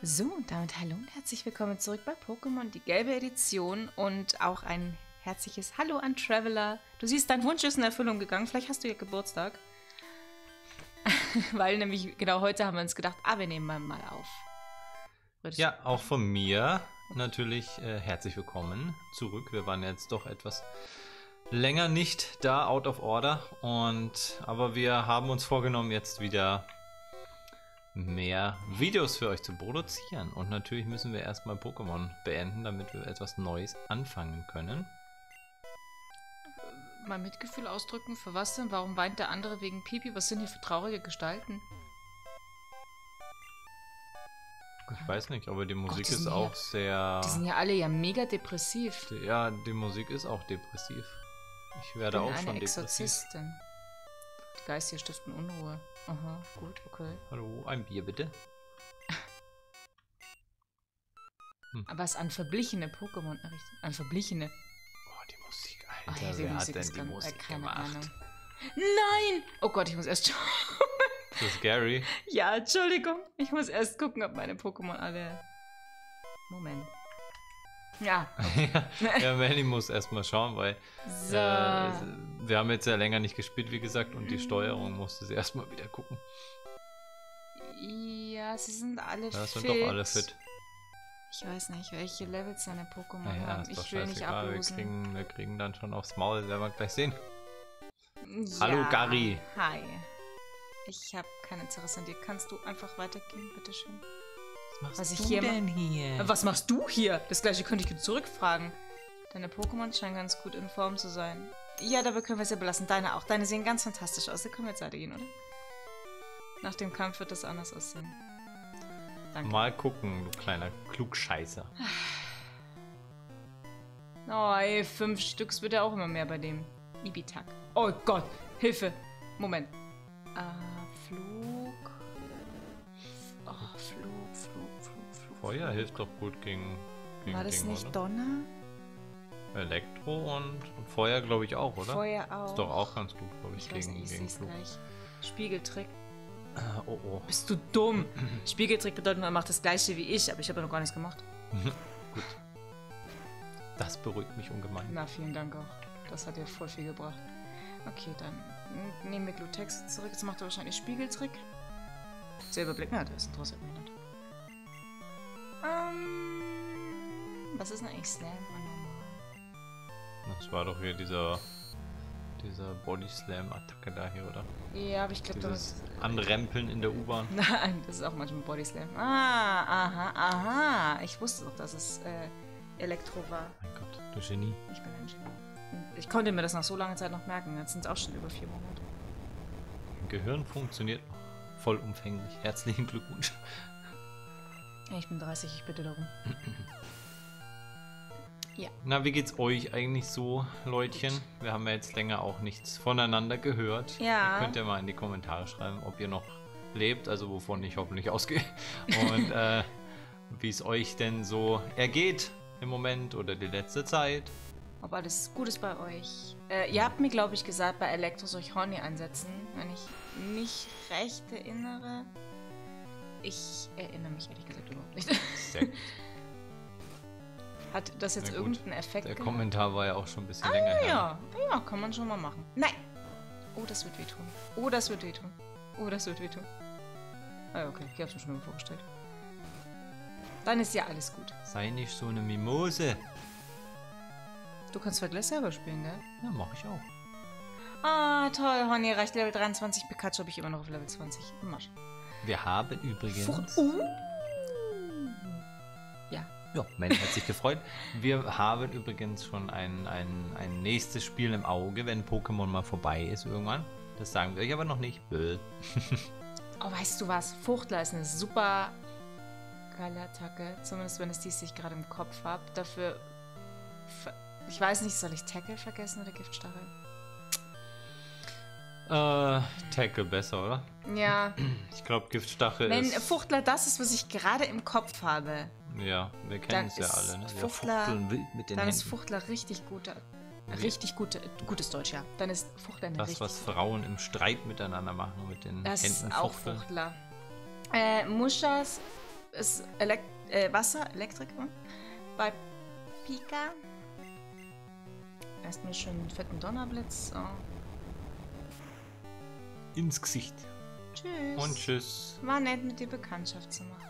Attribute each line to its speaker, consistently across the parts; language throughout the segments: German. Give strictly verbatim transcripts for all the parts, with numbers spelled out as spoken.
Speaker 1: So, und damit hallo und herzlich willkommen zurück bei Pokémon, die gelbe Edition und auch ein herzliches Hallo an Traveler. Du siehst, dein Wunsch ist in Erfüllung gegangen, vielleicht hast du ja Geburtstag. Weil nämlich genau heute haben wir uns gedacht, ah, wir nehmen mal auf. Würdest
Speaker 2: ja, auch von mir natürlich äh, herzlich willkommen zurück. Wir waren jetzt doch etwas länger nicht da, out of order. Und aber wir haben uns vorgenommen, jetzt wieder mehr Videos für euch zu produzieren. Und natürlich müssen wir erstmal Pokémon beenden, damit wir etwas Neues anfangen können.
Speaker 1: Mal Mitgefühl ausdrücken, für was denn? Warum weint der andere wegen Pipi? Was sind hier für traurige Gestalten?
Speaker 2: Ich weiß nicht, aber die Musik
Speaker 1: Gott, die
Speaker 2: ist
Speaker 1: sind
Speaker 2: auch
Speaker 1: ja,
Speaker 2: sehr...
Speaker 1: Die sind ja alle ja mega depressiv.
Speaker 2: Die, ja, die Musik ist auch depressiv. Ich werde
Speaker 1: Ich bin
Speaker 2: auch
Speaker 1: eine
Speaker 2: schon
Speaker 1: Exorzistin.
Speaker 2: depressiv.
Speaker 1: Die Geister stiften Unruhe. Aha, gut, okay.
Speaker 2: Hallo, ein Bier bitte.
Speaker 1: Hm. Aber es an verblichene Pokémon errichtet. An verblichene.
Speaker 2: Oh, die Musik,
Speaker 1: Ach,
Speaker 2: Alter.
Speaker 1: ja, die
Speaker 2: Wer
Speaker 1: Musik
Speaker 2: hat
Speaker 1: ist
Speaker 2: denn die
Speaker 1: ganz,
Speaker 2: Musik
Speaker 1: äh, keine
Speaker 2: gemacht?
Speaker 1: Ahnung. Nein! Oh Gott, ich muss erst schauen.
Speaker 2: Das ist Gary.
Speaker 1: Ja, Entschuldigung. Ich muss erst gucken, ob meine Pokémon alle... Moment. Ja. Okay.
Speaker 2: Ja, Melly muss erstmal schauen, weil
Speaker 1: So.
Speaker 2: äh, wir haben jetzt ja länger nicht gespielt, wie gesagt, und die Steuerung musste sie erstmal wieder gucken.
Speaker 1: Ja, sie sind alle
Speaker 2: Ja,
Speaker 1: fit.
Speaker 2: sind doch alle fit.
Speaker 1: Ich weiß nicht, welche Levels seine Pokémon
Speaker 2: Naja,
Speaker 1: haben.
Speaker 2: ist
Speaker 1: Ich
Speaker 2: doch
Speaker 1: will nicht
Speaker 2: scheißegal. Wir
Speaker 1: ablosen.
Speaker 2: kriegen, wir kriegen dann schon aufs Maul, werden wir gleich sehen.
Speaker 1: Ja.
Speaker 2: Hallo, Gary.
Speaker 1: Hi. Ich habe kein Interesse an dir. Kannst du einfach weitergehen, bitteschön?
Speaker 2: Was machst
Speaker 1: Was ich
Speaker 2: du
Speaker 1: hier
Speaker 2: denn hier?
Speaker 1: Was machst du hier? Das gleiche könnte ich zurückfragen. Deine Pokémon scheinen ganz gut in Form zu sein. Ja, dabei können wir es ja belassen. Deine auch. Deine sehen ganz fantastisch aus. Da können wir jetzt weitergehen, oder? Nach dem Kampf wird das anders aussehen. Danke.
Speaker 2: Mal gucken, du kleiner Klugscheißer.
Speaker 1: Oh, ey, fünf Stücks wird ja auch immer mehr bei dem. Ibitak. Oh Gott, Hilfe. Moment. Äh, Flug. Oh, Flug, Flug, Flug, Flug.
Speaker 2: Feuer hilft doch gut gegen, gegen
Speaker 1: War das
Speaker 2: Ding,
Speaker 1: nicht
Speaker 2: oder?
Speaker 1: Donner?
Speaker 2: Elektro und, und Feuer, glaube ich, auch, oder?
Speaker 1: Feuer auch.
Speaker 2: Ist doch auch ganz gut, glaube ich,
Speaker 1: Ich weiß
Speaker 2: gegen,
Speaker 1: nicht, ich
Speaker 2: gegen
Speaker 1: seh's
Speaker 2: Flug.
Speaker 1: gleich. Spiegeltrick.
Speaker 2: Ah, oh, oh.
Speaker 1: Bist du dumm? Spiegeltrick bedeutet, man macht das gleiche wie ich, aber ich habe ja noch gar nichts gemacht.
Speaker 2: Gut. Das beruhigt mich ungemein.
Speaker 1: Na, vielen Dank auch. Das hat dir voll viel gebracht. Okay, dann nehmen wir Glutex zurück. Jetzt macht er wahrscheinlich Spiegeltrick. Silberblick, na, der ist interessiert mich nicht. Ähm, was ist denn eigentlich Slam?
Speaker 2: Das war doch hier dieser, dieser Body Slam Attacke da hier, oder?
Speaker 1: Ja, aber ich glaube,
Speaker 2: Dieses
Speaker 1: das...
Speaker 2: Anrempeln in der U-Bahn.
Speaker 1: Nein, das ist auch manchmal Body Slam. Ah, aha, aha. Ich wusste doch, dass es äh, Elektro war.
Speaker 2: Mein Gott, du Genie.
Speaker 1: Ich bin ein Genie. Ich konnte mir das nach so langer Zeit noch merken. Jetzt sind es auch schon über vier Monate.
Speaker 2: Mein Gehirn funktioniert noch vollumfänglich. Herzlichen Glückwunsch.
Speaker 1: Ja, ich bin dreißig, ich bitte darum. Ja.
Speaker 2: Na, wie geht's euch eigentlich so, Leutchen?
Speaker 1: Gut.
Speaker 2: Wir haben ja jetzt länger auch nichts voneinander gehört.
Speaker 1: Ja.
Speaker 2: Ihr könnt ja mal in die Kommentare schreiben, ob ihr noch lebt, also wovon ich hoffentlich ausgehe. Und äh, wie es euch denn so ergeht im Moment oder die letzte Zeit.
Speaker 1: Ob alles gut ist bei euch. Äh, ihr habt mir, glaube ich, gesagt, bei Elektro soll ich Horny einsetzen, wenn ich mich recht erinnere. Ich erinnere mich ehrlich gesagt überhaupt nicht.
Speaker 2: Sehr gut.
Speaker 1: Hat das jetzt
Speaker 2: Na gut.
Speaker 1: irgendeinen Effekt
Speaker 2: Der
Speaker 1: gehabt?
Speaker 2: Kommentar war ja auch schon ein bisschen länger her.
Speaker 1: Ja, ja, kann man schon mal machen. Nein! Oh, das wird wehtun. Oh, das wird wehtun. Oh, das wird wehtun. Ah, okay, ich hab's mir schon mal vorgestellt. Dann ist ja alles gut.
Speaker 2: Sei nicht so eine Mimose.
Speaker 1: Du kannst zwar gleich selber spielen, gell?
Speaker 2: Ja, mach ich auch.
Speaker 1: Ah, toll. Honey reicht Level dreiundzwanzig. Pikachu habe ich immer noch auf Level zwanzig. Marsch.
Speaker 2: Wir haben übrigens...
Speaker 1: Frucht. Uh. Ja.
Speaker 2: Ja, Manny hat sich gefreut. Wir haben übrigens schon ein, ein, ein nächstes Spiel im Auge, wenn Pokémon mal vorbei ist irgendwann. Das sagen wir euch aber noch nicht. Bäh.
Speaker 1: Oh, weißt du was? Fuchtler ist eine super geile Attacke. Zumindest, wenn es dies ich gerade im Kopf habe. Dafür... ver- Ich weiß nicht, soll ich Tackle vergessen oder Giftstachel?
Speaker 2: Äh, Tackle besser, oder?
Speaker 1: Ja.
Speaker 2: Ich glaube, Giftstachel
Speaker 1: Wenn
Speaker 2: ist...
Speaker 1: Fuchtler das ist, was ich gerade im Kopf habe,
Speaker 2: Ja, wir
Speaker 1: dann
Speaker 2: kennen es ja
Speaker 1: ist
Speaker 2: alle, ne? Wir
Speaker 1: Fuchtler-
Speaker 2: fuchteln wild mit den
Speaker 1: dann ist
Speaker 2: Händen.
Speaker 1: Fuchtler richtig guter. Richtig gute, gutes Deutsch, ja. Dann ist Fuchtler eine
Speaker 2: Das,
Speaker 1: richtig...
Speaker 2: was Frauen im Streit miteinander machen, mit den
Speaker 1: Das
Speaker 2: Händen
Speaker 1: ist auch
Speaker 2: fuchteln.
Speaker 1: Fuchtler. Äh, Muschas ist Elekt äh, Wasser, Elektrik. Hm? Bei Pika. Erstmal schön einen fetten Donnerblitz. So.
Speaker 2: Ins Gesicht.
Speaker 1: Tschüss.
Speaker 2: Und tschüss.
Speaker 1: War nett, mit dir Bekanntschaft zu machen.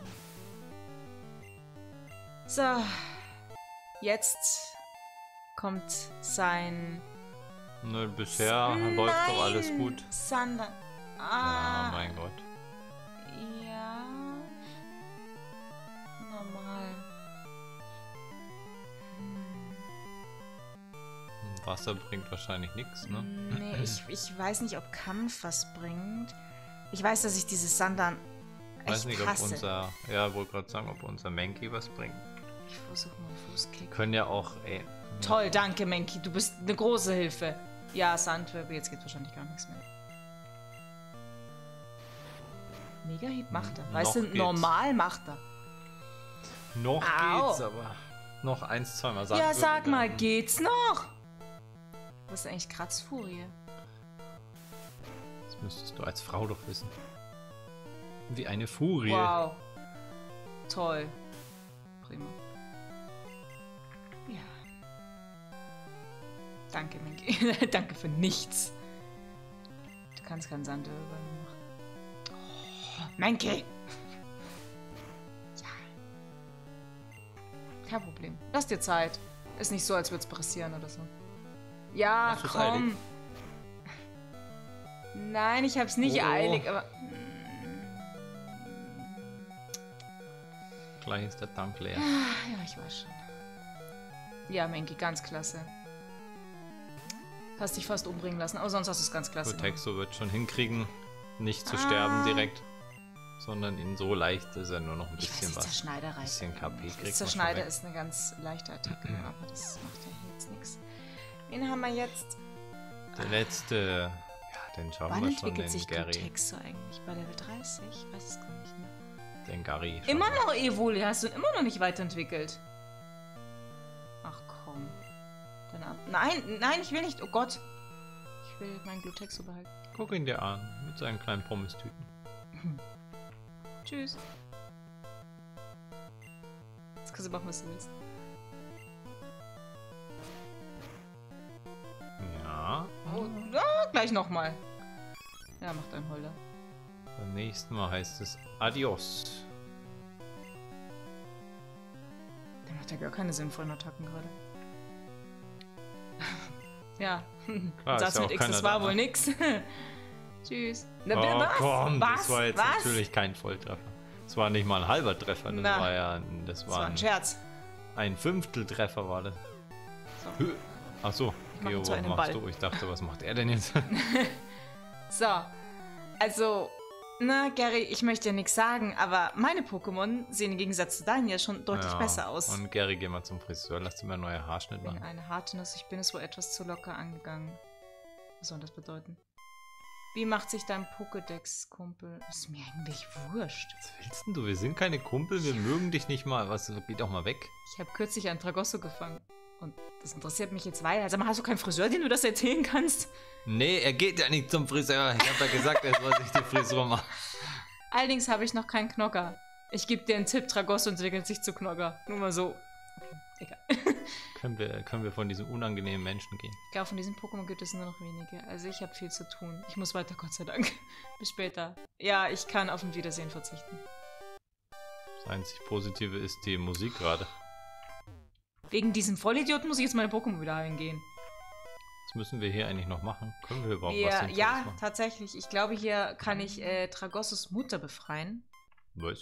Speaker 1: So. Jetzt kommt sein...
Speaker 2: Ne, bisher läuft doch alles gut.
Speaker 1: Sander.
Speaker 2: Ah,
Speaker 1: Ah,
Speaker 2: mein Gott.
Speaker 1: ja. Normal. Hm.
Speaker 2: Wasser bringt wahrscheinlich nichts, ne?
Speaker 1: Nee, ich, ich weiß nicht, ob Kampf was bringt. Ich weiß, dass ich dieses Sandan
Speaker 2: Ich weiß
Speaker 1: echt
Speaker 2: nicht, ob
Speaker 1: hasse.
Speaker 2: unser... Ja, wollte gerade sagen, ob unser Menki was bringt.
Speaker 1: Ich versuche mal einen Fußkick.
Speaker 2: Können ja auch... Ey,
Speaker 1: Toll, danke, Menki. Du bist eine große Hilfe. Ja, Sandwirbel, jetzt geht wahrscheinlich gar nichts mehr. Mega-Hieb macht er. Weißt
Speaker 2: Noch
Speaker 1: du,
Speaker 2: geht's.
Speaker 1: normal macht er.
Speaker 2: Noch
Speaker 1: Au.
Speaker 2: geht's, aber... Noch eins, zweimal sagen.
Speaker 1: Ja, sag mal, geht's noch? Was ist eigentlich Kratzfurie?
Speaker 2: Das müsstest du als Frau doch wissen. Wie eine Furie.
Speaker 1: Wow. Toll. Prima. Ja. Danke, Menki. Danke für nichts. Du kannst keinen Sand übernehmen. Oh, Menki! Ja. Kein Problem. Lass dir Zeit. Ist nicht so, als würde es passieren oder so. Ja,
Speaker 2: Hast du's
Speaker 1: komm.
Speaker 2: eilig?
Speaker 1: Nein, ich hab's nicht
Speaker 2: Oh.
Speaker 1: eilig, aber...
Speaker 2: Gleich ist der Tank leer.
Speaker 1: Ja, ich weiß schon. Ja, Menki, ganz klasse. Hast dich fast umbringen lassen, aber sonst hast du es ganz klasse
Speaker 2: Gut,
Speaker 1: gemacht.
Speaker 2: Texo wird schon hinkriegen, nicht zu
Speaker 1: Ah.
Speaker 2: sterben direkt, sondern ihn so leicht, dass er nur noch ein
Speaker 1: Ich weiß
Speaker 2: bisschen
Speaker 1: nicht,
Speaker 2: was.
Speaker 1: Zerschneider reicht.
Speaker 2: bisschen K P
Speaker 1: eigentlich.
Speaker 2: kriegt man
Speaker 1: Zerschneider
Speaker 2: schon weg.
Speaker 1: ist eine ganz leichte Attacke, aber das macht ja hier jetzt nichts. Wen haben wir jetzt?
Speaker 2: Der letzte, ja, den schauen
Speaker 1: Wann
Speaker 2: wir schon,
Speaker 1: entwickelt
Speaker 2: den
Speaker 1: sich
Speaker 2: Gary.
Speaker 1: Texo eigentlich? Bei Level dreißig? Ich weiß es gar nicht mehr.
Speaker 2: Den Gary. schauen
Speaker 1: Immer
Speaker 2: wir.
Speaker 1: noch Evoli, hast du ihn immer noch nicht weiterentwickelt? Ach komm. Dann ab. Nein, nein, ich will nicht. Oh Gott. Ich will meinen Glutexo behalten.
Speaker 2: Guck ihn dir an, mit seinen kleinen Pommes-Tüten.
Speaker 1: Tschüss. Jetzt kannst du machen, was du willst.
Speaker 2: Ja,
Speaker 1: Oh, ah, gleich nochmal. Ja, mach dein Holder.
Speaker 2: beim nächsten Mal heißt es Adios.
Speaker 1: Der macht ja gar keine sinnvollen Attacken gerade. Ja.
Speaker 2: Klar,
Speaker 1: Satz
Speaker 2: ist ja
Speaker 1: mit
Speaker 2: auch
Speaker 1: X,
Speaker 2: keiner
Speaker 1: das war
Speaker 2: da.
Speaker 1: wohl nix. Tschüss. Na,
Speaker 2: Oh
Speaker 1: was?
Speaker 2: komm,
Speaker 1: was?
Speaker 2: das war jetzt
Speaker 1: was?
Speaker 2: natürlich kein Volltreffer. Das war nicht mal ein halber Treffer, das
Speaker 1: Na.
Speaker 2: war ja, das
Speaker 1: Das
Speaker 2: war
Speaker 1: war ein
Speaker 2: ein,
Speaker 1: Scherz.
Speaker 2: ein Fünfteltreffer war das.
Speaker 1: So.
Speaker 2: Ach so,
Speaker 1: mach
Speaker 2: Geo,
Speaker 1: zu
Speaker 2: was
Speaker 1: einem
Speaker 2: machst
Speaker 1: Ball.
Speaker 2: du? Ich dachte, was macht er denn jetzt?
Speaker 1: So. Also, na, Gary, ich möchte ja nichts sagen, aber meine Pokémon sehen im Gegensatz zu deinen ja schon deutlich
Speaker 2: Ja,
Speaker 1: besser aus.
Speaker 2: Und Gary, geh mal zum Friseur, lass dir mal einen neuen Haarschnitt
Speaker 1: Ich bin
Speaker 2: machen.
Speaker 1: eine harte Nuss, ich bin es wohl etwas zu locker angegangen. Was soll das bedeuten? Wie macht sich dein Pokédex-Kumpel? Ist mir eigentlich wurscht.
Speaker 2: Was willst denn du? Wir sind keine Kumpel, wir mögen dich nicht mal. Was, geh doch mal weg.
Speaker 1: Ich habe kürzlich einen Tragosso gefangen. Und das interessiert mich jetzt weiter. Sag mal, hast du keinen Friseur, den du das erzählen kannst?
Speaker 2: Nee, er geht ja nicht zum Friseur. Ich hab ja gesagt, er soll sich die Frisur machen.
Speaker 1: Allerdings habe ich noch keinen Knocker. Ich gebe dir einen Tipp, Tragosso entwickelt sich zu Knocker. Nur mal so. Okay, egal.
Speaker 2: Können wir, können wir von diesem unangenehmen Menschen gehen?
Speaker 1: Ich glaube, von diesen Pokémon gibt es nur noch wenige. Also ich habe viel zu tun. Ich muss weiter, Gott sei Dank. Bis später. Ja, ich kann auf ein Wiedersehen verzichten.
Speaker 2: Das einzig Positive ist die Musik gerade.
Speaker 1: Wegen diesem Vollidioten muss ich jetzt meine Pokémon wieder heilen gehen.
Speaker 2: Was müssen wir hier eigentlich noch machen? Können wir überhaupt was
Speaker 1: Wir,
Speaker 2: Sinnvolles
Speaker 1: ja,
Speaker 2: machen?
Speaker 1: tatsächlich. Ich glaube, hier kann ich äh, Tragossos Mutter befreien.
Speaker 2: Was?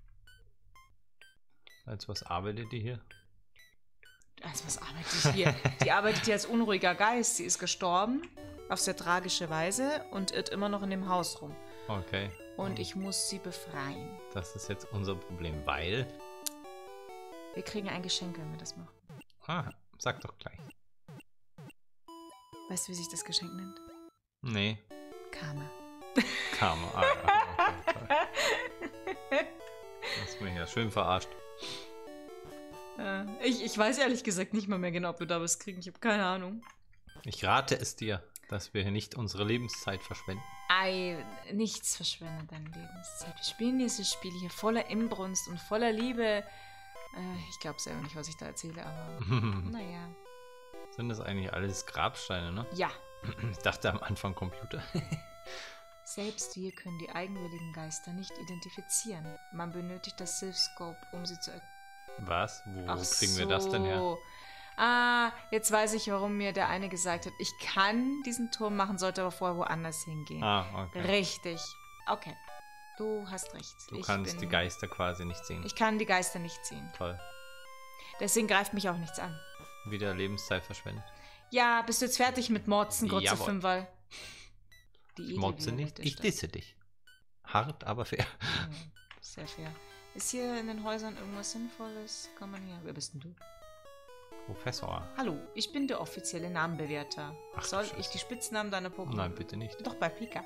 Speaker 2: Als was arbeitet die hier?
Speaker 1: Also was arbeitet die hier? Die arbeitet hier als unruhiger Geist. Sie ist gestorben. Auf sehr tragische Weise. Und irrt immer noch in dem Haus rum.
Speaker 2: Okay.
Speaker 1: Und ich muss sie befreien.
Speaker 2: Das ist jetzt unser Problem, weil...
Speaker 1: Wir kriegen ein Geschenk, wenn wir das machen.
Speaker 2: Ah, sag doch gleich.
Speaker 1: Weißt du, wie sich das Geschenk nennt?
Speaker 2: Nee,
Speaker 1: Karma.
Speaker 2: Karma. Ah, okay, toll. Hast mich ja schön verarscht.
Speaker 1: Äh, ich, ich weiß ehrlich gesagt nicht mal mehr genau, ob wir da was kriegen. Ich habe keine Ahnung.
Speaker 2: Ich rate es dir, dass wir hier nicht unsere Lebenszeit verschwenden.
Speaker 1: Ei, nichts verschwendet deine Lebenszeit. Wir spielen dieses Spiel hier voller Inbrunst und voller Liebe. Äh, ich glaube selber nicht, was ich da erzähle, aber naja.
Speaker 2: Sind das eigentlich alles Grabsteine, ne?
Speaker 1: Ja.
Speaker 2: Ich dachte am Anfang Computer.
Speaker 1: Selbst wir können die eigenwilligen Geister nicht identifizieren. Man benötigt das Sylph-Scope, um sie zu erkennen.
Speaker 2: Was? Wo
Speaker 1: Ach
Speaker 2: kriegen
Speaker 1: so.
Speaker 2: wir das denn her?
Speaker 1: Ah, jetzt weiß ich, warum mir der eine gesagt hat, ich kann diesen Turm machen, sollte aber vorher woanders hingehen.
Speaker 2: Ah, okay.
Speaker 1: Richtig. Okay. Du hast recht.
Speaker 2: Du
Speaker 1: ich
Speaker 2: kannst
Speaker 1: bin,
Speaker 2: die Geister quasi nicht sehen.
Speaker 1: Ich kann die Geister nicht sehen.
Speaker 2: Toll.
Speaker 1: Deswegen greift mich auch nichts an.
Speaker 2: Wieder Lebenszeit verschwendet.
Speaker 1: Ja, bist du jetzt fertig mit Motzen, Grütze
Speaker 2: Jawohl.
Speaker 1: Fünferl? Die
Speaker 2: Ich motze nicht, ich disse dich. Hart, aber fair.
Speaker 1: Ja, sehr fair. Ist hier in den Häusern irgendwas Sinnvolles? Komm mal her. Wer bist denn du?
Speaker 2: Professor.
Speaker 1: Hallo, ich bin der offizielle Namenbewerter.
Speaker 2: Ach, du
Speaker 1: Soll
Speaker 2: Scheiße.
Speaker 1: ich die Spitznamen deiner Pokémon?
Speaker 2: Nein, bitte nicht.
Speaker 1: Doch, bei Pika.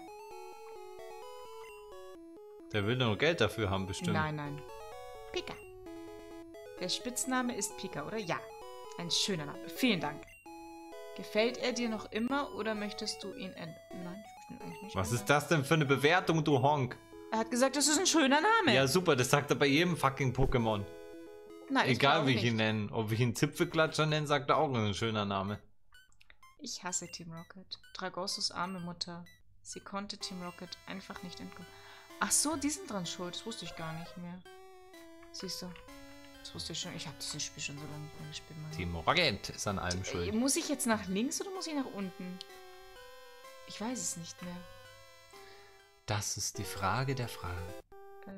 Speaker 2: Der will nur Geld dafür haben, bestimmt.
Speaker 1: Nein, nein. Pika. Der Spitzname ist Pika, oder? Ja. Ein schöner Name. Vielen Dank. Gefällt er dir noch immer oder möchtest du ihn ändern? Nein, ich möchte ihn eigentlich nicht
Speaker 2: Was
Speaker 1: ändern.
Speaker 2: ist das denn für eine Bewertung, du Honk?
Speaker 1: Er hat gesagt, das ist ein schöner Name.
Speaker 2: Ja, super, das sagt er bei jedem fucking Pokémon.
Speaker 1: Nein, ich
Speaker 2: Egal
Speaker 1: glaube
Speaker 2: wie ich ihn
Speaker 1: nicht.
Speaker 2: nenne. Ob ich ihn Zipfelklatscher nenne, sagt er auch ein schöner Name.
Speaker 1: Ich hasse Team Rocket. Dragossos arme Mutter. Sie konnte Team Rocket einfach nicht entkommen. Ach so, die sind dran schuld. Das wusste ich gar nicht mehr. Siehst du? Das wusste ich schon. Ich habe dieses Spiel schon so lange nicht mehr gespielt. Mann.
Speaker 2: Team Rocket ist an allem
Speaker 1: Äh,
Speaker 2: schuld.
Speaker 1: Muss ich jetzt nach links oder muss ich nach unten? Ich weiß es nicht mehr.
Speaker 2: Das ist die Frage der Frage.
Speaker 1: Äh,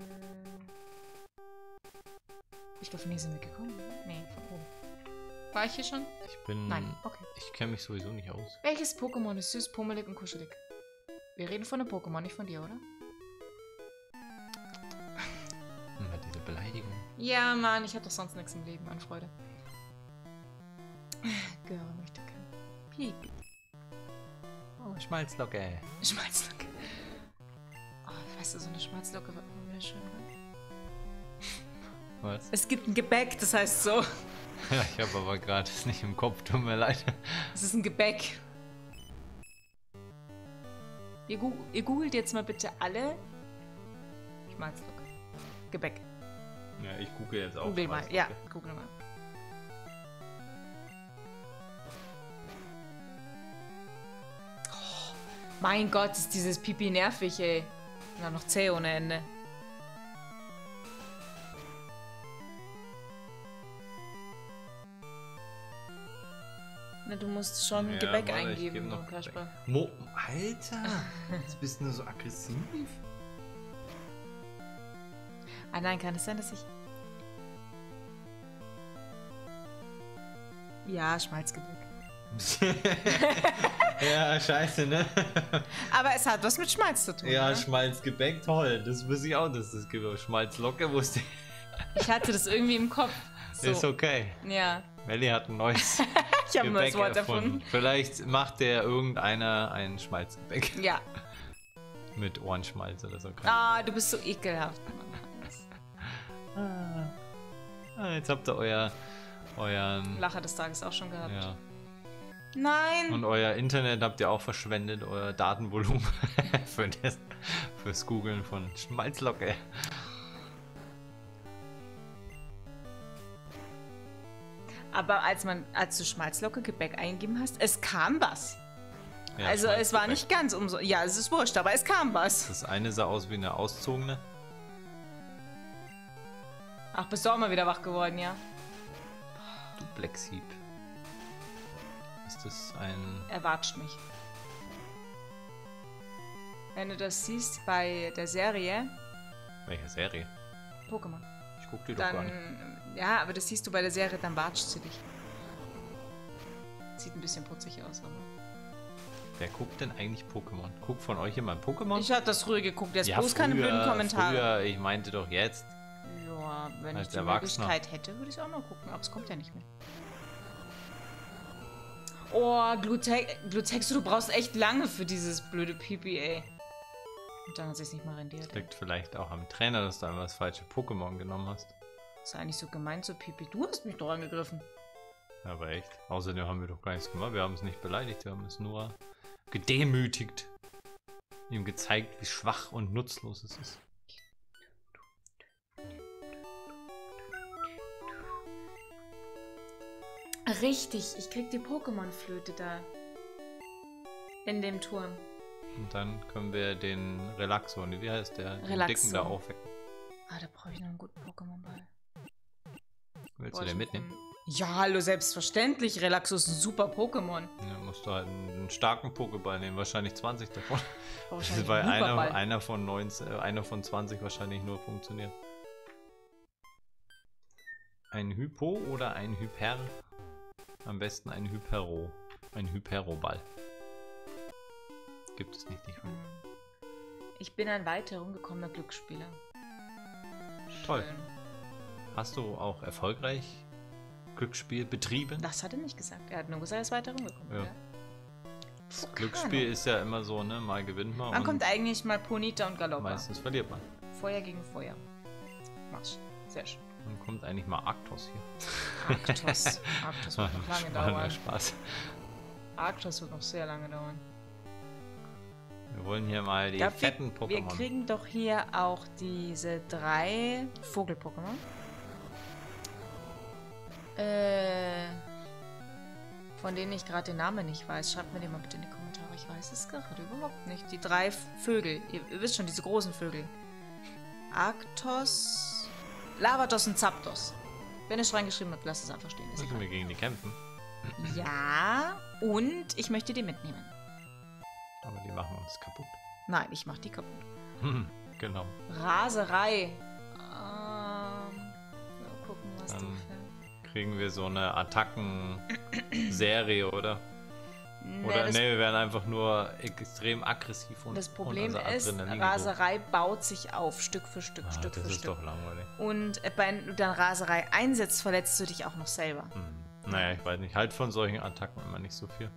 Speaker 1: ich glaube, von hier sind wir gekommen. Nee, von oben. War ich hier schon?
Speaker 2: Ich bin...
Speaker 1: Nein, okay.
Speaker 2: Ich kenne mich sowieso nicht aus.
Speaker 1: Welches Pokémon ist süß, pummelig und kuschelig? Wir reden von einem Pokémon, nicht von dir, oder?
Speaker 2: Immer diese Beleidigung.
Speaker 1: Ja, Mann, ich habe doch sonst nichts im Leben an Freude. Göre möchte kein Piep.
Speaker 2: Oh, Schmalzlocke.
Speaker 1: Schmalzlocke. Oh, weißt du, so eine Schmalzlocke wird immer wieder schön. Ne?
Speaker 2: Was?
Speaker 1: Es gibt ein Gebäck, das heißt so.
Speaker 2: Ja, ich habe aber gerade es nicht im Kopf, tut mir leid.
Speaker 1: Es ist ein Gebäck. Ihr, gu ihr googelt jetzt mal bitte alle Schmalzlocke. Gebäck.
Speaker 2: Ja, ich gucke jetzt auch.
Speaker 1: Google mal.
Speaker 2: Schmalzlocke.
Speaker 1: Ja, google mal. Oh, mein Gott, ist dieses Pipi nervig, ey. Und dann noch zäh ohne Ende. Na, du musst schon
Speaker 2: Ja,
Speaker 1: Gebäck
Speaker 2: warte, ich
Speaker 1: eingeben,
Speaker 2: geb noch
Speaker 1: Kasper.
Speaker 2: Mo Alter, jetzt bist du nur so aggressiv.
Speaker 1: Ah nein, kann es sein, dass ich... Ja, Schmalzgebäck.
Speaker 2: Ja, scheiße, ne?
Speaker 1: Aber es hat was mit Schmalz zu tun.
Speaker 2: Ja,
Speaker 1: ne?
Speaker 2: Schmalzgebäck, toll. Das wusste ich auch, dass das gibt. Schmalzlocke wusste ich.
Speaker 1: Ich hatte das irgendwie im Kopf. So.
Speaker 2: Ist okay.
Speaker 1: Ja.
Speaker 2: Melli hat ein neues
Speaker 1: Ich habe ein neues
Speaker 2: Gebäck
Speaker 1: Wort
Speaker 2: erfunden.
Speaker 1: erfunden.
Speaker 2: Vielleicht macht der irgendeiner ein Schmalzgebäck
Speaker 1: Ja.
Speaker 2: mit Ohrenschmalz oder so. Kann
Speaker 1: Ah, du bist so ekelhaft.
Speaker 2: ah. Ah, jetzt habt ihr euer euren
Speaker 1: Lacher des Tages auch schon gehabt.
Speaker 2: ja.
Speaker 1: Nein!
Speaker 2: Und euer Internet habt ihr auch verschwendet, euer Datenvolumen für das, fürs Googlen von Schmalzlocke.
Speaker 1: Aber als man, als du Schmalzlocke Gebäck eingeben hast, es kam was.
Speaker 2: Ja,
Speaker 1: also es war
Speaker 2: Schmalzgebäck.
Speaker 1: nicht ganz umsonst. Ja, es ist wurscht, aber es kam was.
Speaker 2: Das eine sah aus wie eine auszogene.
Speaker 1: Ach, bist du auch mal wieder wach geworden, ja?
Speaker 2: Du Blackseep. Ist das ein...
Speaker 1: Er watscht mich. Wenn du das siehst bei der Serie
Speaker 2: Welche Serie?
Speaker 1: Pokémon,
Speaker 2: Ich guck die doch gar nicht.
Speaker 1: dann, ja, aber das siehst du bei der Serie, dann watscht sie dich. Sieht ein bisschen putzig aus, aber...
Speaker 2: Wer guckt denn eigentlich Pokémon? Guckt von euch jemand Pokémon?
Speaker 1: Ich hab das früher geguckt, jetzt
Speaker 2: ja,
Speaker 1: bloß keine
Speaker 2: früher,
Speaker 1: blöden Kommentare.
Speaker 2: Früher, ich meinte doch jetzt.
Speaker 1: Ja, wenn
Speaker 2: Als
Speaker 1: ich die
Speaker 2: Erwachsener.
Speaker 1: Möglichkeit hätte, würde ich auch mal gucken, aber es kommt ja nicht mehr. Oh, Glutex, Glutex, du brauchst echt lange für dieses blöde Pipi, ey. Und dann hat es nicht mal rendiert. ey.
Speaker 2: Liegt vielleicht auch am Trainer, dass du einmal das falsche Pokémon genommen hast.
Speaker 1: Das ist eigentlich so gemein zu Pipi. Du hast mich doch angegriffen.
Speaker 2: Aber echt. Außerdem haben wir doch gar nichts gemacht. Wir haben es nicht beleidigt, wir haben es nur gedemütigt. ihm gezeigt, wie schwach und nutzlos es ist.
Speaker 1: Richtig, ich krieg die Pokémon-Flöte da. In dem Turm.
Speaker 2: Und dann können wir den Relaxo, wie heißt der? Den
Speaker 1: Relaxo.
Speaker 2: Dicken da aufwecken.
Speaker 1: Ah, da brauche ich noch einen guten Pokémon-Ball.
Speaker 2: Willst
Speaker 1: Boah,
Speaker 2: du den
Speaker 1: ich-
Speaker 2: mitnehmen?
Speaker 1: Ja, hallo, selbstverständlich. Relaxo ist ein super Pokémon.
Speaker 2: Ja, musst du halt einen starken Pokéball nehmen, wahrscheinlich zwanzig davon.
Speaker 1: Brauch ich
Speaker 2: Weil
Speaker 1: einen
Speaker 2: einer,
Speaker 1: Hyperball.
Speaker 2: einer, von neunzehn, äh, einer von zwanzig wahrscheinlich nur funktioniert. Ein Hypo oder ein Hyper? Am besten ein Hypero. Ein Hyperoball. Gibt es nicht, nicht viel.
Speaker 1: Ich bin ein weit herumgekommener Glücksspieler.
Speaker 2: Toll.
Speaker 1: Schön.
Speaker 2: Hast du auch erfolgreich Glücksspiel betrieben?
Speaker 1: Das hat er nicht gesagt. Er hat nur gesagt, er ist weit herumgekommen.
Speaker 2: Ja.
Speaker 1: Ja.
Speaker 2: Das
Speaker 1: Puh,
Speaker 2: Glücksspiel
Speaker 1: keine Ahnung.
Speaker 2: ist ja immer so, ne? Mal gewinnt man
Speaker 1: Wann
Speaker 2: und
Speaker 1: kommt eigentlich mal Ponita und Galoppa?
Speaker 2: meistens verliert man.
Speaker 1: Feuer gegen Feuer. Marsch. Sehr schön.
Speaker 2: Dann kommt eigentlich mal Arktos hier.
Speaker 1: Arktos. Arktos wird noch lange
Speaker 2: War nur
Speaker 1: dauern.
Speaker 2: Spaß.
Speaker 1: Arktos wird noch sehr lange dauern.
Speaker 2: Wir wollen hier mal die
Speaker 1: Glaub, wir,
Speaker 2: fetten
Speaker 1: wir
Speaker 2: Pokémon.
Speaker 1: kriegen doch hier auch diese drei Vogel-Pokémon. Äh, von denen ich gerade den Namen nicht weiß. Schreibt mir den mal bitte in die Kommentare. Ich weiß es gerade überhaupt nicht. Die drei Vögel. Ihr, ihr wisst schon, diese großen Vögel. Arktos, Lavados und Zapdos. Wenn ihr es reingeschrieben habt, lasst es einfach stehen. Ist
Speaker 2: Müssen
Speaker 1: egal.
Speaker 2: wir gegen die kämpfen.
Speaker 1: Ja, und ich möchte die mitnehmen.
Speaker 2: Aber die machen uns kaputt.
Speaker 1: Nein, ich mach die kaputt.
Speaker 2: Hm, genau.
Speaker 1: Raserei. Ähm, mal gucken, was
Speaker 2: Dann
Speaker 1: du für...
Speaker 2: kriegen wir so eine Attacken-Serie, oder?
Speaker 1: Nee,
Speaker 2: Oder
Speaker 1: das,
Speaker 2: nee, wir werden einfach nur extrem aggressiv und
Speaker 1: das Problem
Speaker 2: und unser
Speaker 1: ist,
Speaker 2: Adrenalin
Speaker 1: Raserei baut sich auf, Stück für Stück,
Speaker 2: hoch. Ah,
Speaker 1: Stück
Speaker 2: das
Speaker 1: für
Speaker 2: ist
Speaker 1: Stück.
Speaker 2: doch langweilig.
Speaker 1: Und äh, wenn du dann Raserei einsetzt, verletzt du dich auch noch selber.
Speaker 2: Hm. Naja, ich weiß nicht. Halt von solchen Attacken immer nicht so viel.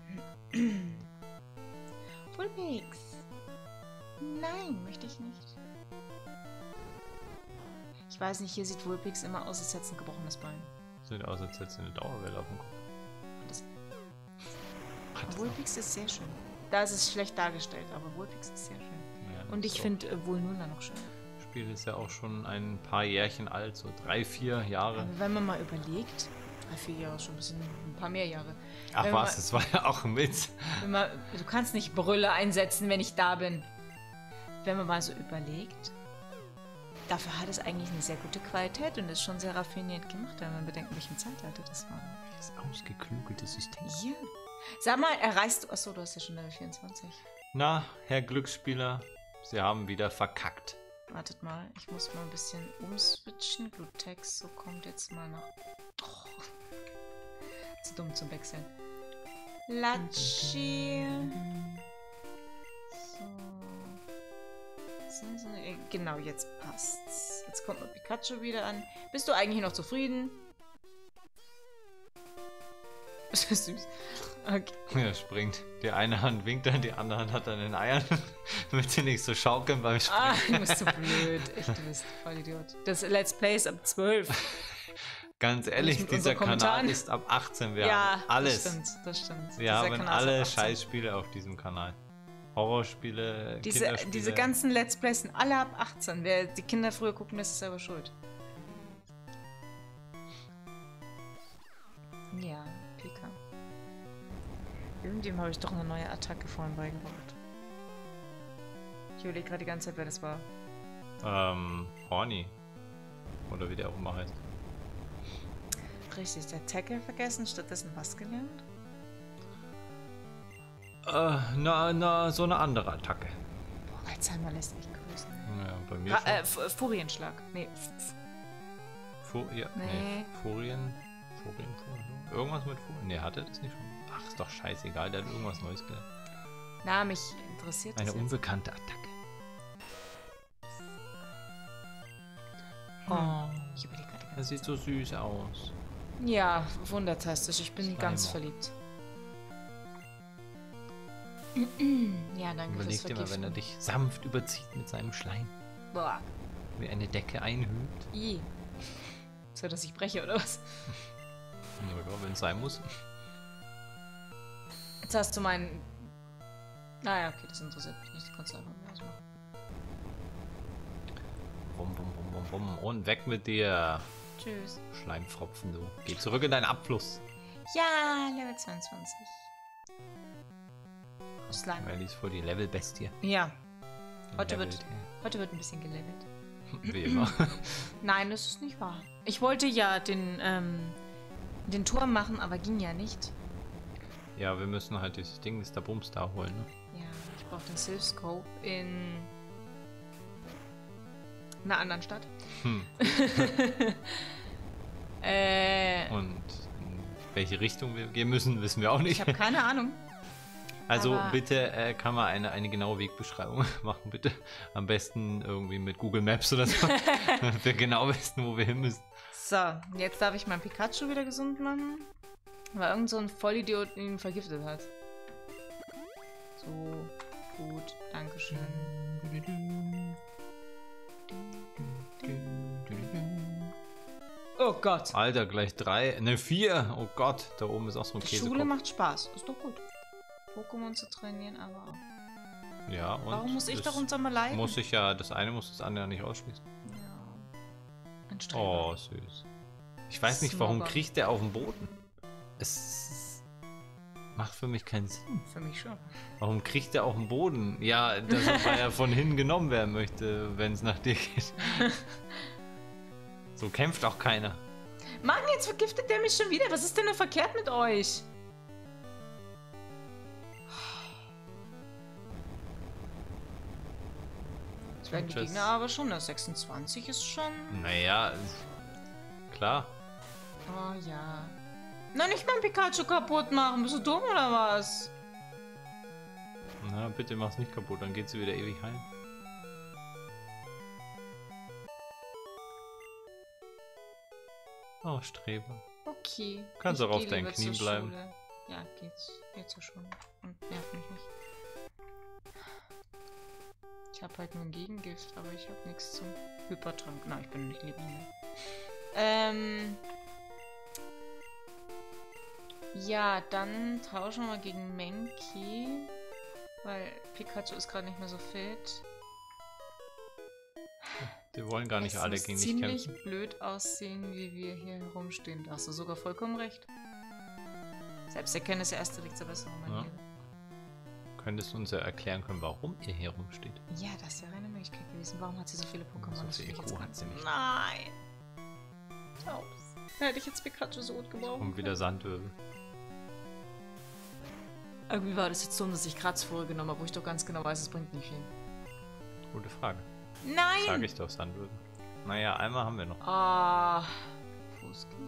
Speaker 1: Vulpix. Nein, möchte ich nicht. Ich weiß nicht, hier sieht Vulpix immer aus, als hätte es ein gebrochenes Bein.
Speaker 2: Sieht aus, als hätte sie eine Dauerwelle auf dem Kopf.
Speaker 1: Das,
Speaker 2: Hat das
Speaker 1: Vulpix ist sehr schön. Da ist es schlecht dargestellt, aber Vulpix ist sehr schön.
Speaker 2: noch- ja, das
Speaker 1: Und
Speaker 2: ist
Speaker 1: ich
Speaker 2: auch-
Speaker 1: finde äh, Volnuna noch schön.
Speaker 2: Das Spiel ist ja auch schon ein paar Jährchen alt, so drei, vier Jahre.
Speaker 1: Aber wenn man mal überlegt, drei, vier Jahre ist schon ein bisschen, ein paar mehr Jahre.
Speaker 2: Ach
Speaker 1: wenn
Speaker 2: was,
Speaker 1: man-
Speaker 2: das war ja auch ein Witz.
Speaker 1: Wenn man, du kannst nicht Brülle einsetzen, wenn ich da bin. Wenn man mal so überlegt, dafür hat es eigentlich eine sehr gute Qualität und ist schon sehr raffiniert gemacht, wenn man bedenkt, in welchem Zeitalter das war.
Speaker 2: Das ausgeklügelte System.
Speaker 1: Ja. Sag mal, erreichst du... Achso, du hast ja schon Level vierundzwanzig.
Speaker 2: Na, Herr Glücksspieler, Sie haben wieder verkackt.
Speaker 1: Wartet mal, ich muss mal ein bisschen umswitchen. Glutex, so kommt jetzt mal nach... Oh. Zu dumm zum Wechseln. Latschi. So. So, so. äh, Genau, jetzt passt's. Jetzt kommt mal Pikachu wieder an. Bist du eigentlich noch zufrieden? Das ist süß. Okay.
Speaker 2: Er springt. Die eine Hand winkt dann, die andere Hand hat dann den Eiern, damit sie nicht so schaukeln beim Springen.
Speaker 1: Ah, du bist so blöd. Echt, du bist voll Idiot. Das Let's Play ist ab zwölf.
Speaker 2: Ganz ehrlich,
Speaker 1: mit
Speaker 2: dieser
Speaker 1: unseren
Speaker 2: Kanal
Speaker 1: Kommentaren.
Speaker 2: ist ab achtzehn. Wir
Speaker 1: Ja,
Speaker 2: haben alles.
Speaker 1: das stimmt. Das stimmt.
Speaker 2: Wir
Speaker 1: Dieser
Speaker 2: haben
Speaker 1: Kanal ist
Speaker 2: alle
Speaker 1: ab achtzehn.
Speaker 2: Scheißspiele auf diesem Kanal. Horrorspiele,
Speaker 1: Diese,
Speaker 2: Kinderspiele.
Speaker 1: diese ganzen Let's Plays sind alle ab achtzehn. Wer die Kinder früher gucken, das ist selber schuld. Ja, Pika. Irgendjemandem habe ich doch eine neue Attacke vorhin beigebracht. Ich überlege gerade die ganze Zeit, wer das war.
Speaker 2: Ähm, Horny. Oder wie der auch immer heißt.
Speaker 1: Richtig, der Tackle vergessen, stattdessen was gelernt?
Speaker 2: Äh, na, na, so eine andere Attacke.
Speaker 1: Boah, Alzheimer lässt mich grüßen.
Speaker 2: Ja, bei mir
Speaker 1: Ra
Speaker 2: schon.
Speaker 1: äh, F- Furienschlag. Nee, F F
Speaker 2: Fu ja, nee.
Speaker 1: nee.
Speaker 2: Furien. Furien, Furien. Irgendwas mit Furien. Nee, hatte das nicht schon? Ach, ist doch scheißegal, der hat irgendwas Neues gelernt.
Speaker 1: Na, mich interessiert
Speaker 2: Eine
Speaker 1: das jetzt.
Speaker 2: unbekannte Attacke.
Speaker 1: Oh, ich überlege gerade. die ganze
Speaker 2: Er sieht
Speaker 1: Zeit.
Speaker 2: so süß aus.
Speaker 1: Ja, wundertastisch. Ich bin
Speaker 2: Schleimer.
Speaker 1: ganz verliebt. Ja, danke
Speaker 2: Überleg
Speaker 1: fürs
Speaker 2: dir mal, wenn er
Speaker 1: Vergiften.
Speaker 2: dich sanft überzieht mit seinem Schleim.
Speaker 1: Boah,
Speaker 2: Wie eine Decke einhüllt.
Speaker 1: i. So, dass ich breche, oder was?
Speaker 2: Ja, wenn es sein muss.
Speaker 1: Jetzt hast du meinen Naja, okay, das interessiert mich nicht. Das kannst du einfach mal ausmachen.
Speaker 2: Bum, bum, bum, bum, bum. Und weg mit dir.
Speaker 1: Tschüss.
Speaker 2: Schleimfropfen, du. Geh zurück in deinen Abfluss.
Speaker 1: Ja, Level zweiundzwanzig. Slime.
Speaker 2: Melly ist voll die Level-Bestie.
Speaker 1: Ja. Heute
Speaker 2: Level-
Speaker 1: wird, heute wird ein bisschen gelevelt.
Speaker 2: Wie immer.
Speaker 1: Nein, das ist nicht wahr. Ich wollte ja den, ähm, den Turm machen, aber ging ja nicht.
Speaker 2: Ja, wir müssen halt dieses Ding, das da Bums da holen, ne?
Speaker 1: Ja, ich brauche den Silph Scope in einer anderen Stadt.
Speaker 2: Hm.
Speaker 1: äh,
Speaker 2: Und in welche Richtung wir gehen müssen, wissen wir auch
Speaker 1: ich
Speaker 2: nicht.
Speaker 1: habe keine Ahnung.
Speaker 2: Also
Speaker 1: aber-
Speaker 2: bitte äh, kann man eine, eine genaue Wegbeschreibung machen, bitte. Am besten irgendwie mit Google Maps oder so. Damit wir genau wissen, wo wir hin müssen.
Speaker 1: So, jetzt darf ich mein Pikachu wieder gesund machen. Weil irgend so ein Vollidiot ihn vergiftet hat. So, gut, dankeschön. Oh Gott.
Speaker 2: Alter, gleich drei, ne vier. Oh Gott, da oben ist auch so ein
Speaker 1: Die
Speaker 2: Käsekopf.
Speaker 1: Schule macht Spaß, ist doch gut. Pokémon zu trainieren, aber auch.
Speaker 2: Ja, und
Speaker 1: Warum muss ich
Speaker 2: das
Speaker 1: darunter mal leiden?
Speaker 2: Muss ich ja, das eine muss das andere nicht ausschließen.
Speaker 1: Ja. Ein Streber.
Speaker 2: Oh, süß. Ich weiß nicht, warum
Speaker 1: Smogger.
Speaker 2: kriecht der auf den Boden? Es macht für mich keinen Sinn.
Speaker 1: Für mich schon.
Speaker 2: Warum kriegt der auf den Boden? Ja, das, weil er von hinten genommen werden möchte, wenn es nach dir geht. So kämpft auch keiner.
Speaker 1: Mann, jetzt vergiftet der mich schon wieder. Was ist denn da verkehrt mit euch? Jetzt werden die
Speaker 2: Tschüss.
Speaker 1: Gegner aber schon. Das sechsundzwanzig ist schon.
Speaker 2: Naja, ist- klar.
Speaker 1: Oh ja. Na, nicht mein Pikachu kaputt machen. Bist du dumm oder was?
Speaker 2: Na, bitte mach's nicht kaputt, dann geht sie wieder ewig heim. Oh, Streber.
Speaker 1: Okay.
Speaker 2: Kannst
Speaker 1: ich
Speaker 2: auch auf
Speaker 1: geh
Speaker 2: deinen
Speaker 1: lieber
Speaker 2: Knien
Speaker 1: zur
Speaker 2: bleiben.
Speaker 1: Schule. Ja, geht's. Geht's ja schon. Und nervt mich nicht. Ich habe halt nur ein Gegengift, aber ich habe nichts zum Hypertrank. Na, ich bin nicht Lebende. Ähm. Ja, dann tauschen wir mal gegen Mankey. Weil Pikachu ist gerade nicht mehr so fit.
Speaker 2: Die wollen gar nicht
Speaker 1: Es
Speaker 2: alle
Speaker 1: muss
Speaker 2: gegen dich
Speaker 1: ziemlich
Speaker 2: kämpfen.
Speaker 1: blöd aussehen, wie wir hier herumstehen. Da hast du sogar vollkommen recht. Selbst Erkenntnis der erste liegt zur Besserung. mein
Speaker 2: Ja.
Speaker 1: Lieber.
Speaker 2: Könntest du uns ja erklären können, warum ihr hier rumsteht?
Speaker 1: Ja, das wäre eine Möglichkeit gewesen. Warum hat sie so viele Pokémon?
Speaker 2: So
Speaker 1: Das
Speaker 2: viel
Speaker 1: will ich
Speaker 2: I Q
Speaker 1: jetzt
Speaker 2: hat
Speaker 1: gar-
Speaker 2: sie nicht.
Speaker 1: Nein! Taubs. Hätte ich jetzt Pikachu so gut gebraucht.
Speaker 2: Und wieder Sandwirbel.
Speaker 1: Irgendwie war das jetzt dumm, dass ich Kratzfuhre genommen habe, wo ich doch ganz genau weiß, es bringt nicht viel.
Speaker 2: Gute Frage.
Speaker 1: Nein!
Speaker 2: Sag ich doch, Sandwirbel. Naja, einmal haben wir noch.
Speaker 1: Ah. Fußgänger.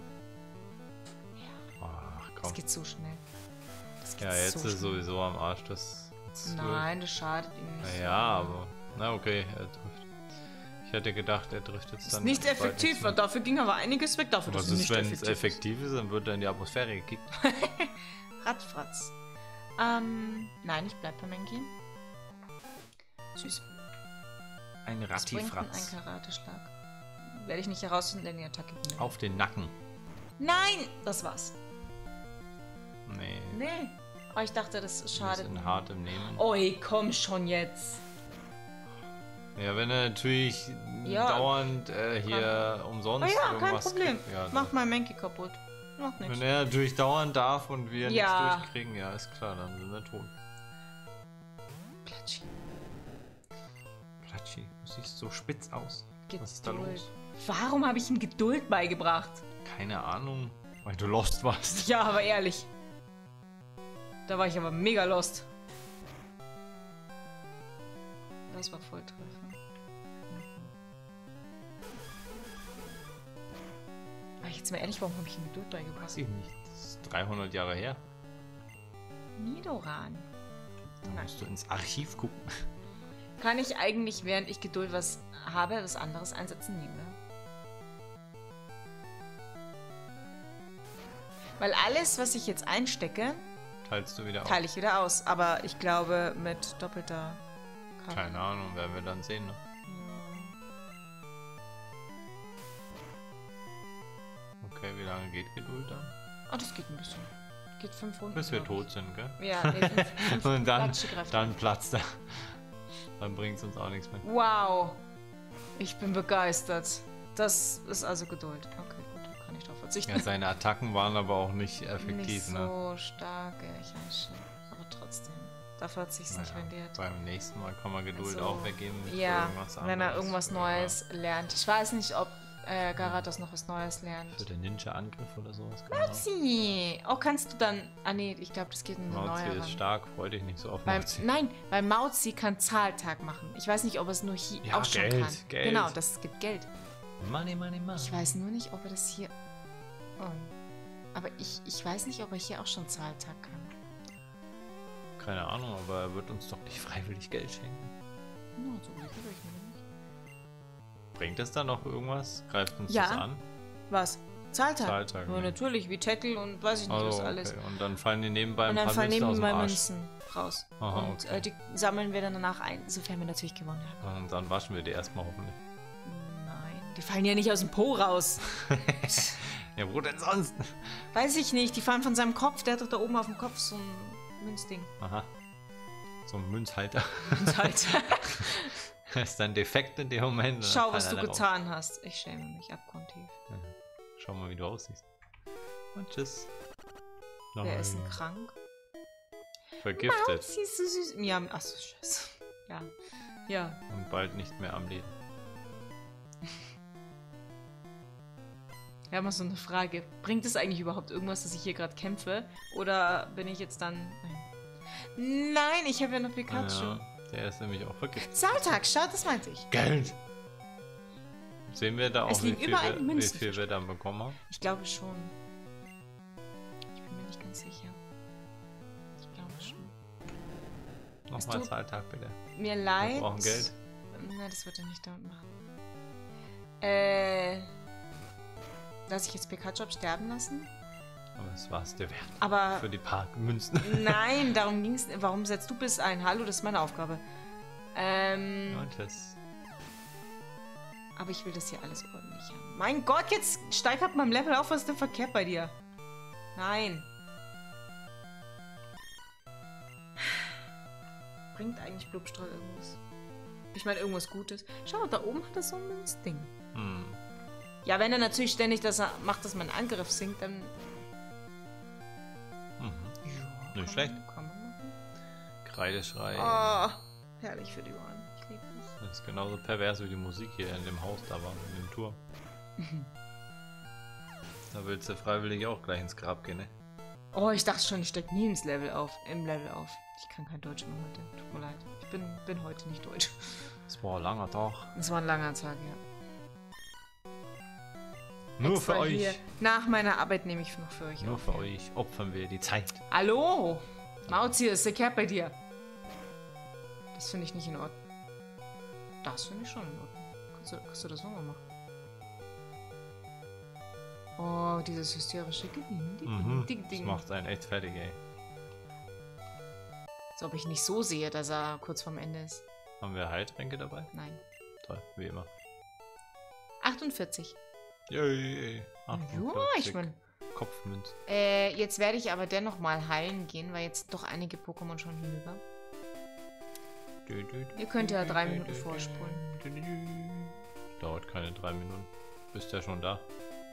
Speaker 2: Ach
Speaker 1: Das
Speaker 2: komm.
Speaker 1: geht so schnell. Das geht
Speaker 2: Ja, jetzt
Speaker 1: so
Speaker 2: ist
Speaker 1: schnell.
Speaker 2: sowieso am Arsch. Das. das
Speaker 1: Nein, das schadet ihm nicht.
Speaker 2: Naja, aber. Na okay, er trifft. Ich hätte gedacht, er trifft jetzt
Speaker 1: Ist
Speaker 2: dann.
Speaker 1: nicht
Speaker 2: bald
Speaker 1: effektiv,
Speaker 2: nichts
Speaker 1: weil
Speaker 2: mehr.
Speaker 1: dafür ging aber einiges weg. Dafür, dass
Speaker 2: Was
Speaker 1: es
Speaker 2: ist,
Speaker 1: nicht
Speaker 2: wenn es
Speaker 1: effektiv,
Speaker 2: effektiv ist, dann wird er in die Atmosphäre gekickt.
Speaker 1: ist. Radfratz. Ähm, nein, ich bleib bei Mankey. Süß.
Speaker 2: Ein
Speaker 1: Was bringt denn ein
Speaker 2: Rattifratz.
Speaker 1: Karateschlag? Werde ich nicht herausfinden, denn die Attacke ging.
Speaker 2: Auf den Nacken.
Speaker 1: Nein! Das war's.
Speaker 2: Nee.
Speaker 1: Nee. Oh, ich dachte, das
Speaker 2: Ein
Speaker 1: schadet.
Speaker 2: bisschen hart im Nehmen.
Speaker 1: Oi, komm schon jetzt.
Speaker 2: Ja, wenn er natürlich
Speaker 1: Ja.
Speaker 2: dauernd äh, hier umsonst
Speaker 1: Oh ja, kein
Speaker 2: irgendwas
Speaker 1: Problem.
Speaker 2: kriegt. Ja,
Speaker 1: Mach mein Mankey kaputt. Macht nichts.
Speaker 2: wenn er natürlich dauern darf und wir
Speaker 1: Ja.
Speaker 2: nichts durchkriegen, ja, ist klar, dann sind wir tot.
Speaker 1: Platschi.
Speaker 2: Platschi, du siehst so spitz aus. Was ist da
Speaker 1: Geduld.
Speaker 2: los?
Speaker 1: Warum habe ich ihm Geduld beigebracht?
Speaker 2: Keine Ahnung, weil du lost warst.
Speaker 1: Ja, aber ehrlich. Da war ich aber mega lost. Das war Volltreffer. Aber jetzt mal ehrlich, warum habe ich ihm Geduld beigebracht?
Speaker 2: Weiß ich nicht, das ist dreihundert Jahre her.
Speaker 1: Nidoran.
Speaker 2: Da
Speaker 1: Nein.
Speaker 2: musst du ins Archiv gucken.
Speaker 1: Kann ich eigentlich, während ich Geduld was habe, was anderes einsetzen? Nee, ne? Weil alles, was ich jetzt einstecke,
Speaker 2: Teilst du wieder auf?
Speaker 1: teile ich wieder aus. Aber ich glaube, mit doppelter Kraft.
Speaker 2: Keine Ahnung, werden wir dann sehen, ne?
Speaker 1: Ja.
Speaker 2: Okay, wie lange geht Geduld dann?
Speaker 1: Oh, das geht ein bisschen. Geht geht fünf Runden.
Speaker 2: Bis wir
Speaker 1: glaub
Speaker 2: tot
Speaker 1: ich.
Speaker 2: sind, gell?
Speaker 1: Ja, nee, fünf, fünf
Speaker 2: Und dann,
Speaker 1: magische Kräfte.
Speaker 2: dann platzt er. Dann bringt es uns auch nichts mehr.
Speaker 1: Wow. Ich bin begeistert. Das ist also Geduld. Okay, gut, da kann ich drauf verzichten.
Speaker 2: Ja, seine Attacken waren aber auch nicht effektiv,
Speaker 1: nicht so
Speaker 2: ne?
Speaker 1: stark, ja, ich weiß schon. Aber trotzdem. Dafür hat sich's nicht
Speaker 2: Naja,
Speaker 1: rendiert.
Speaker 2: beim nächsten Mal kann man Geduld
Speaker 1: Also,
Speaker 2: auch weggeben. für
Speaker 1: Ja,
Speaker 2: irgendwas
Speaker 1: wenn er
Speaker 2: anderes.
Speaker 1: irgendwas
Speaker 2: Für-
Speaker 1: Neues lernt. Ich weiß nicht, ob äh, Garados noch was Neues lernt.
Speaker 2: Für den Ninja-Angriff oder sowas. Genau.
Speaker 1: Sie. Oh, kannst du dann. Ah, nee, ich glaube, das geht in eine
Speaker 2: Mauzi
Speaker 1: neue.
Speaker 2: ist stark, freu dich nicht so auf
Speaker 1: Beim,
Speaker 2: Mauzi.
Speaker 1: nein, weil Mauzi kann Zahltag machen. Ich weiß nicht, ob er es nur hier
Speaker 2: Ja,
Speaker 1: auch schon
Speaker 2: Geld,
Speaker 1: kann.
Speaker 2: Geld.
Speaker 1: Genau, das gibt Geld.
Speaker 2: Money, money, money.
Speaker 1: Ich weiß nur nicht, ob er das hier. Oh. Aber ich, ich weiß nicht, ob er hier auch schon Zahltag kann.
Speaker 2: Keine Ahnung, aber er wird uns doch nicht freiwillig Geld schenken.
Speaker 1: No, so sicher bin ich mir nicht.
Speaker 2: Bringt es da noch irgendwas? Greift uns
Speaker 1: Ja.
Speaker 2: das an?
Speaker 1: Was? Zahltag?
Speaker 2: Zahltag,
Speaker 1: Ja,
Speaker 2: ne?
Speaker 1: natürlich, wie Tackle und weiß ich nicht,
Speaker 2: Also,
Speaker 1: was
Speaker 2: okay.
Speaker 1: alles.
Speaker 2: Und dann fallen die nebenbei
Speaker 1: Und
Speaker 2: ein
Speaker 1: dann
Speaker 2: paar
Speaker 1: fallen
Speaker 2: Münzen aus
Speaker 1: neben
Speaker 2: dem
Speaker 1: mal
Speaker 2: Arsch.
Speaker 1: Münzen raus.
Speaker 2: Aha,
Speaker 1: und
Speaker 2: okay.
Speaker 1: äh, die sammeln wir dann danach ein, sofern wir natürlich gewonnen haben.
Speaker 2: Und dann waschen wir die erstmal hoffentlich.
Speaker 1: Nein, die fallen ja nicht aus dem Po raus.
Speaker 2: Ja, wo denn sonst?
Speaker 1: Weiß ich nicht, die fallen von seinem Kopf. Der hat doch da oben auf dem Kopf so ein Münzding.
Speaker 2: Aha. So ein Münzhalter.
Speaker 1: Und halt,
Speaker 2: Das ist dann defekt in dem Moment. und dann
Speaker 1: schau,
Speaker 2: fallen
Speaker 1: was du
Speaker 2: alle raus.
Speaker 1: getan hast. Ich schäme mich abgrundtief.
Speaker 2: Ja. Schau mal, wie du aussiehst. Und tschüss.
Speaker 1: Wer ist denn
Speaker 2: Nein.
Speaker 1: krank?
Speaker 2: Vergiftet.
Speaker 1: Sie ist so süß. Ja, achso, scheiße. Ja. Ja.
Speaker 2: Und bald nicht mehr am Leben.
Speaker 1: Wir haben mal so eine Frage. Bringt es eigentlich überhaupt irgendwas, dass ich hier gerade kämpfe? Oder bin ich jetzt dann. Nein, Nein ich habe ja noch Pikachu.
Speaker 2: Ja, der ist nämlich auch vergiftet.
Speaker 1: Zahltag, schau, das meinte ich.
Speaker 2: Geld! Sehen wir da
Speaker 1: Es
Speaker 2: auch, wie
Speaker 1: liegen
Speaker 2: viel,
Speaker 1: überall
Speaker 2: wir, wie
Speaker 1: Münzen.
Speaker 2: viel wir dann bekommen haben?
Speaker 1: Ich glaube schon. Ich bin mir nicht ganz sicher. Ich glaube schon.
Speaker 2: Nochmal
Speaker 1: du-
Speaker 2: Zahltag bitte.
Speaker 1: Mir leid.
Speaker 2: Wir brauchen Geld.
Speaker 1: Nein, das wird er nicht damit machen. Äh. Lass ich jetzt Pikachu absterben lassen?
Speaker 2: Aber das war's der Wert.
Speaker 1: Aber.
Speaker 2: Für die paar Münzen.
Speaker 1: Nein, darum ging's. Warum setzt du Biss ein? Hallo, das ist meine Aufgabe. Ähm.
Speaker 2: Und das.
Speaker 1: Aber ich will das hier alles ordentlich haben. Mein Gott, jetzt steig ab meinem Level auf. Was ist denn verkehrt bei dir? Nein. Bringt eigentlich Blubstrahl irgendwas? Ich meine, irgendwas Gutes. Schau mal, da oben hat er so ein Ding.
Speaker 2: Hm.
Speaker 1: Ja, wenn er natürlich ständig das macht, dass mein Angriff sinkt, dann.
Speaker 2: Mhm.
Speaker 1: Ja,
Speaker 2: Nicht schlecht.
Speaker 1: Man, kann man machen.
Speaker 2: Kreideschrei.
Speaker 1: Oh, herrlich für die Ohren. Ich liebe das.
Speaker 2: Das ist genauso pervers wie die Musik hier in dem Haus da war, in dem Turm. Da willst du freiwillig auch gleich ins Grab gehen, ne?
Speaker 1: Oh, ich dachte schon, ich steig nie ins Level auf, im Level auf. Ich kann kein Deutsch mehr heute. Tut mir leid. Ich bin, bin heute nicht deutsch.
Speaker 2: Es war ein langer Tag.
Speaker 1: Es war ein langer Tag, ja.
Speaker 2: Nur
Speaker 1: Extra
Speaker 2: für euch.
Speaker 1: hier. Nach meiner Arbeit nehme ich noch für euch
Speaker 2: Nur
Speaker 1: auf.
Speaker 2: für euch opfern wir die Zeit.
Speaker 1: Hallo! Mauzi, ist verkehrt bei dir. Das finde ich nicht in Ordnung. Das finde ich schon in Ordnung. Kannst du, kannst du das nochmal machen? Oh, dieses hysterische Ding, Ding,
Speaker 2: Mhm.
Speaker 1: Ding,
Speaker 2: Das
Speaker 1: Ding.
Speaker 2: macht einen echt fertig, ey.
Speaker 1: Als ob ich nicht so sehe, dass er kurz vorm Ende ist.
Speaker 2: Haben wir Heiltränke dabei?
Speaker 1: Nein.
Speaker 2: Toll, wie immer.
Speaker 1: achtundvierzig.
Speaker 2: Yay.
Speaker 1: Ja, ich mein,
Speaker 2: Kopfmünz.
Speaker 1: äh, jetzt werde ich aber dennoch mal heilen gehen, weil jetzt doch einige Pokémon schon hinüber. Ihr könnt ja drei Minuten vorspulen.
Speaker 2: Dauert keine drei Minuten. Bist ja schon da.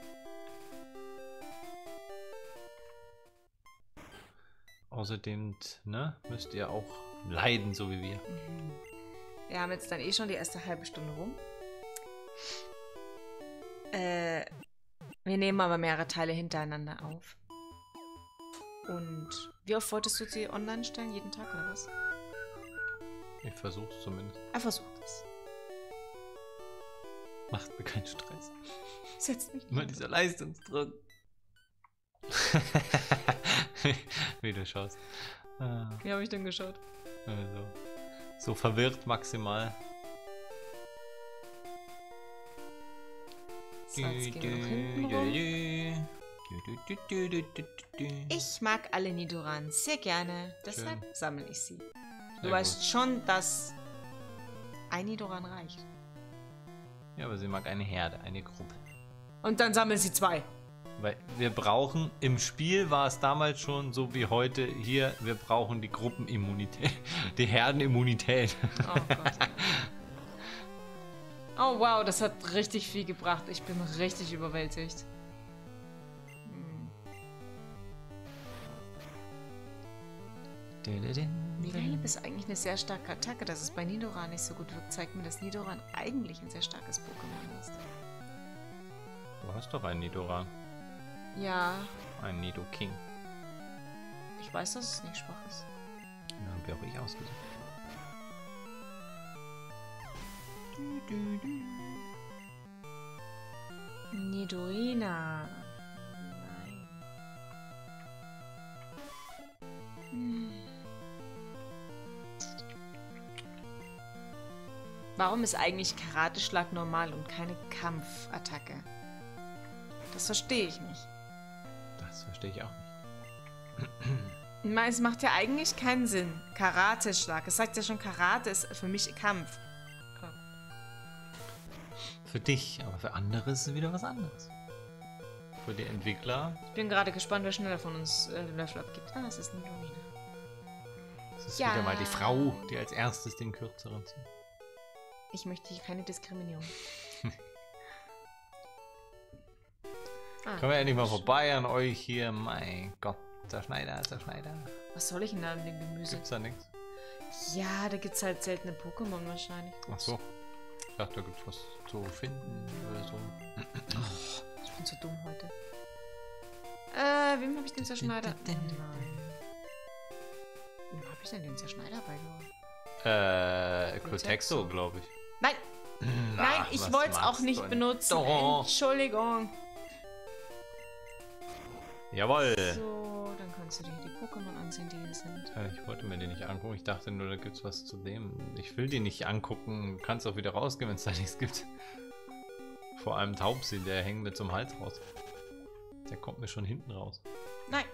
Speaker 2: Außerdem, ne, müsst ihr auch leiden, so wie wir.
Speaker 1: Mhm. Wir haben jetzt dann eh schon die erste halbe Stunde rum. Äh, wir nehmen aber mehrere Teile hintereinander auf. Und wie oft wolltest du sie online stellen? Jeden Tag oder was?
Speaker 2: Ich versuch's zumindest.
Speaker 1: Er versucht es.
Speaker 2: Macht mir keinen Stress.
Speaker 1: Setzt mich nicht.
Speaker 2: Immer
Speaker 1: unter.
Speaker 2: dieser Leistungsdruck. Wie du schaust. Ah,
Speaker 1: Wie habe ich denn geschaut?
Speaker 2: also. So verwirrt maximal.
Speaker 1: So, jetzt gehen wir noch hinten rum. Ich mag alle Nidorans sehr gerne. Deshalb
Speaker 2: Schön.
Speaker 1: sammle ich sie. Du
Speaker 2: Sehr
Speaker 1: weißt
Speaker 2: gut.
Speaker 1: schon, dass ein Nidoran reicht.
Speaker 2: Ja, aber sie mag eine Herde, eine Gruppe.
Speaker 1: Und dann sammeln sie zwei.
Speaker 2: Weil wir brauchen, im Spiel war es damals schon so wie heute hier, wir brauchen die Gruppenimmunität, die Herdenimmunität.
Speaker 1: Oh Gott. Oh wow, das hat richtig viel gebracht. Ich bin richtig überwältigt. Mireille ist eigentlich eine sehr starke Attacke. Dass es bei Nidoran nicht so gut wirkt, zeigt mir, dass Nidoran eigentlich ein sehr starkes Pokémon ist.
Speaker 2: Du hast doch einen Nidoran.
Speaker 1: Ja.
Speaker 2: Ein Nidoking.
Speaker 1: Ich weiß, dass es nicht schwach ist.
Speaker 2: Den haben wir auch ich ausgesucht.
Speaker 1: Nidorina. Nein. Hm. Warum ist eigentlich Karateschlag normal und keine Kampfattacke? Das verstehe ich nicht.
Speaker 2: Das verstehe ich auch nicht.
Speaker 1: Ich meine, es macht ja eigentlich keinen Sinn. Karateschlag. Es sagt ja schon, Karate ist für mich Kampf.
Speaker 2: Für dich, aber für andere ist es wieder was anderes. Für die Entwickler.
Speaker 1: Ich bin gerade gespannt, wer schneller von uns äh, den Löffel abgibt. Ah, es ist Nidorina.
Speaker 2: Es ist
Speaker 1: Ja.
Speaker 2: wieder mal die Frau, die als erstes den kürzeren zieht.
Speaker 1: Ich möchte hier keine Diskriminierung. Ah,
Speaker 2: Kommen wir endlich mal vorbei an euch hier. Mein Gott, der Schneider, der Schneider.
Speaker 1: was soll ich denn da mit dem Gemüse?
Speaker 2: Gibt's da nichts?
Speaker 1: Ja, da gibt's halt seltene Pokémon wahrscheinlich.
Speaker 2: Ach so. Ich dachte, da gibt's was zu finden oder so.
Speaker 1: Ich bin so dumm heute. Äh, wem habe ich den Zerschneider? Nein. Wem habe ich denn den Zerschneider beigebracht?
Speaker 2: Äh, Cortexo, glaube ich.
Speaker 1: Nein!
Speaker 2: Na,
Speaker 1: Nein, ich
Speaker 2: was
Speaker 1: wollte es auch
Speaker 2: machst
Speaker 1: nicht
Speaker 2: du
Speaker 1: benutzen.
Speaker 2: doch?
Speaker 1: Entschuldigung.
Speaker 2: Jawohl.
Speaker 1: So, dann kannst du dir die Pokémon ansehen, die hier sind.
Speaker 2: Ja, ich wollte mir den nicht angucken. Ich dachte nur, da gibt's was zu dem. Ich will den nicht angucken. Du kannst auch wieder rausgehen, wenn es da nichts gibt. Vor allem Taubsi, der hängt mir zum Hals raus. Der kommt mir schon hinten raus.
Speaker 1: Nein.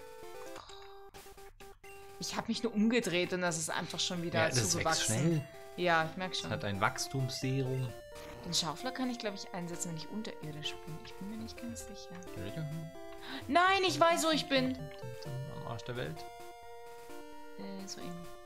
Speaker 1: Ich habe mich nur umgedreht und das ist einfach schon wieder
Speaker 2: Ja, das wächst
Speaker 1: zugewachsen.
Speaker 2: schnell.
Speaker 1: Ja, ich merke
Speaker 2: Es
Speaker 1: schon.
Speaker 2: hat ein Wachstumsserum.
Speaker 1: Den Schaufler kann ich, glaube ich, einsetzen, wenn ich unterirdisch bin. Ich bin mir nicht ganz sicher. Nein, ich weiß, wo ich bin.
Speaker 2: Am Arsch der Welt.
Speaker 1: Äh, so irgendwie.